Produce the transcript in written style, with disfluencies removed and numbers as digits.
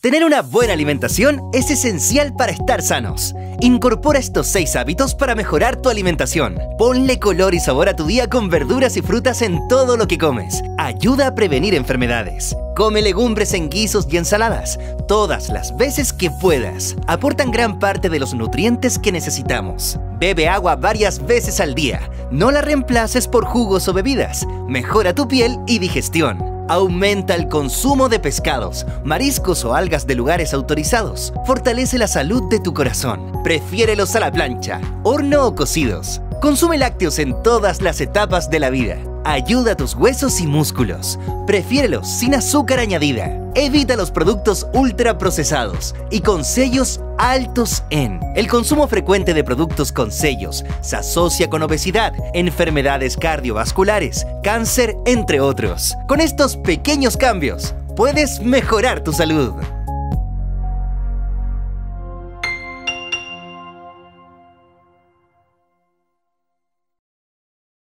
Tener una buena alimentación es esencial para estar sanos. Incorpora estos 6 hábitos para mejorar tu alimentación. Ponle color y sabor a tu día con verduras y frutas en todo lo que comes. Ayuda a prevenir enfermedades. Come legumbres en guisos y ensaladas, todas las veces que puedas. Aportan gran parte de los nutrientes que necesitamos. Bebe agua varias veces al día. No la reemplaces por jugos o bebidas. Mejora tu piel y digestión. Aumenta el consumo de pescados, mariscos o algas de lugares autorizados. Fortalece la salud de tu corazón. Prefiérelos a la plancha, horno o cocidos. Consume lácteos en todas las etapas de la vida. Ayuda a tus huesos y músculos. Prefiérelos sin azúcar añadida. Evita los productos ultraprocesados y con sellos altos en. El consumo frecuente de productos con sellos se asocia con obesidad, enfermedades cardiovasculares, cáncer, entre otros. Con estos pequeños cambios, puedes mejorar tu salud.